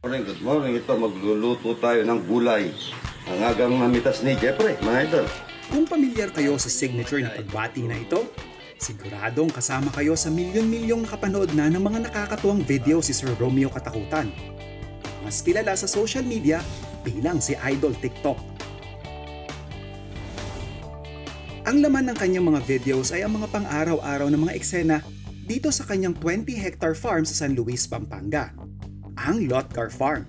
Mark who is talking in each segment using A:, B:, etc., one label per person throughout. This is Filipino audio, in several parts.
A: Good morning. Ito, magluluto tayo ng gulay. Ang agang namitas ni Jeffrey, mga idol.
B: Kung pamilyar kayo sa signature na pagbati na ito, siguradong kasama kayo sa milyon-milyong nakapanood na ng mga nakakatuwang video si Sir Romeo Katakutan. Mas kilala sa social media bilang si Idol TikTok. Ang laman ng kanyang mga videos ay ang mga pang-araw-araw na mga eksena dito sa kanyang 20-hectare farm sa San Luis, Pampanga, ang Lotgar Farm.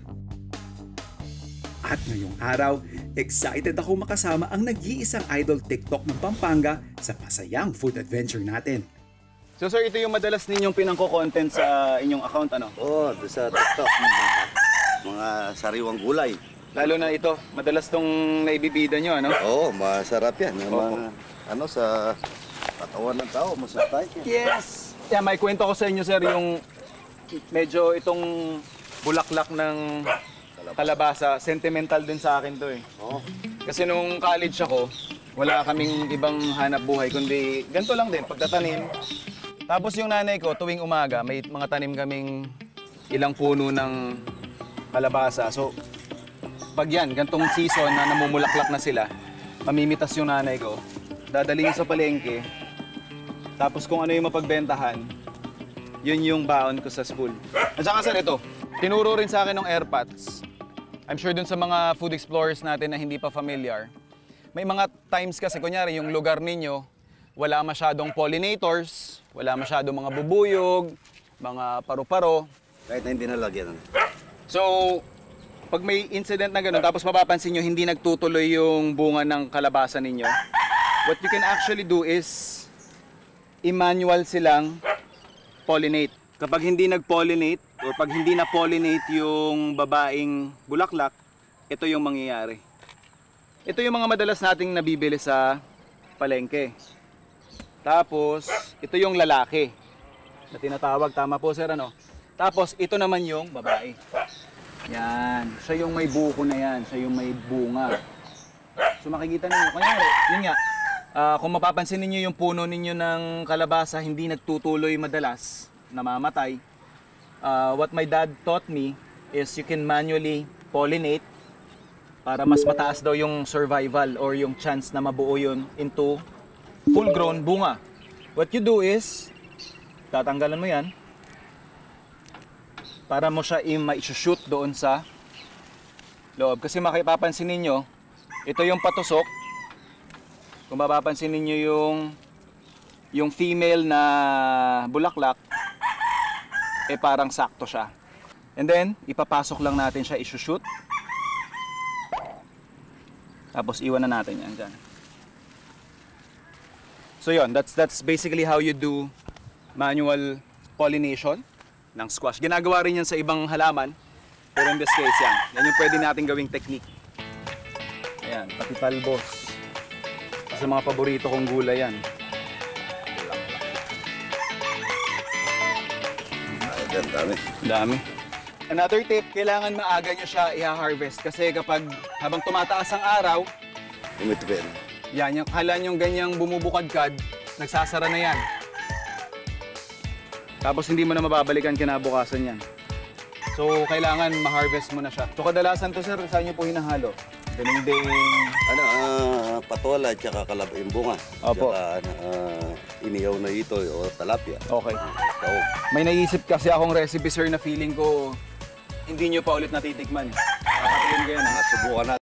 B: At ngayong araw, excited ako makasama ang nag-iisang idol TikTok ng Pampanga sa masayang food adventure natin.
C: So sir, ito yung madalas ninyong pinangko-content sa inyong account, ano?
A: Oo, sa TikTok. Mga sariwang gulay.
C: Lalo na ito, madalas tong naibibida nyo, ano?
A: Oo, masarap yan. Mga, sa katawan ng tao, masarap yan.
C: Yes! Yeah, may kwento ko sa inyo, sir, yung medyo itong bulaklak ng kalabasa, sentimental din sa akin to eh.
A: Oo.
C: Kasi nung college ako, wala kaming ibang hanap buhay, kundi ganito lang din, pagtatanim. Tapos yung nanay ko, tuwing umaga, may mga tanim kaming ilang puno ng kalabasa. So, pag yan, gantong season na namumulaklak na sila, mamimitas yung nanay ko, dadalhin sa palengke, tapos kung ano yung mapagbentahan, yun yung baon ko sa school. At saka sir, ito, tinuro rin sa akin ng airpods. I'm sure dun sa mga food explorers natin na hindi pa familiar, may mga times kasi, kunyari, yung lugar ninyo, wala masyadong pollinators, wala masyadong mga bubuyog, mga paru-paro.
A: Kahit na hindi nalagyan.
C: So, pag may incident na gano'n, tapos mapapansin nyo, hindi nagtutuloy yung bunga ng kalabasa ninyo, what you can actually do is, i-manual silang pollinate. Kapag hindi nag-pollinate, o pag hindi na-pollinate yung babaeng bulaklak, ito yung mangyayari. Ito yung mga madalas nating nabibili sa palengke. Tapos, ito yung lalaki na tinatawag, tama po sir, ano? Tapos, ito naman yung babae. Yan, siya yung may buko na yan, siya yung may bunga. So makikita ninyo, kunyari, yun nga, kung mapapansin ninyo yung puno ninyo ng kalabasa, hindi nagtutuloy madalas, namamatay. What my dad taught me is you can manually pollinate para mas mataas daw yung survival or yung chance na mabuo yun into full-grown bunga. What you do is, tatanggalan mo yan para mo siya ma-shoot doon sa loob. Kasi makipapansin ninyo, ito yung patusok. Kung mapapansin ninyo yung female na bulaklak, parang sakto siya. And then, ipapasok lang natin siya, i-shoot. Tapos iwan na natin yan dyan. So yun, that's basically how you do manual pollination ng squash. Ginagawa rin yan sa ibang halaman, pero in this case yan. Yan yung pwede natin gawing technique. Ayan, pati talbos. Sa mga paborito kong gulay yan.
A: Dami.
C: Dami. Another tip, kailangan maaga nyo siya i-harvest kasi kapag habang tumataas ang araw,
A: Umitipin.
C: yan, yung kala nyo ganyang bumubukadkad, nagsasara na yan. Tapos hindi mo na mababalikan kinabukasan yan. So, kailangan ma-harvest mo na siya. So, kadalasan to sir, saan nyo po hinahalo? Dinding.
A: Patola at saka yung bunga.
C: Opo.
A: Tsaka inihaw na ito o talapia.
C: Okay. May naisip kasi akong recipe sir na feeling ko hindi nyo pa ulit natitikman. Nakakatilim kayo na.
A: Subukan natin.